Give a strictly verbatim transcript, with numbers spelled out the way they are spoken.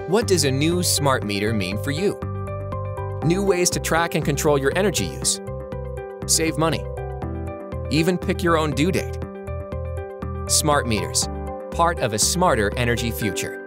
What does a new smart meter mean for you? New ways to track and control your energy use. Save money. Even pick your own due date. Smart meters, part of a smarter energy future.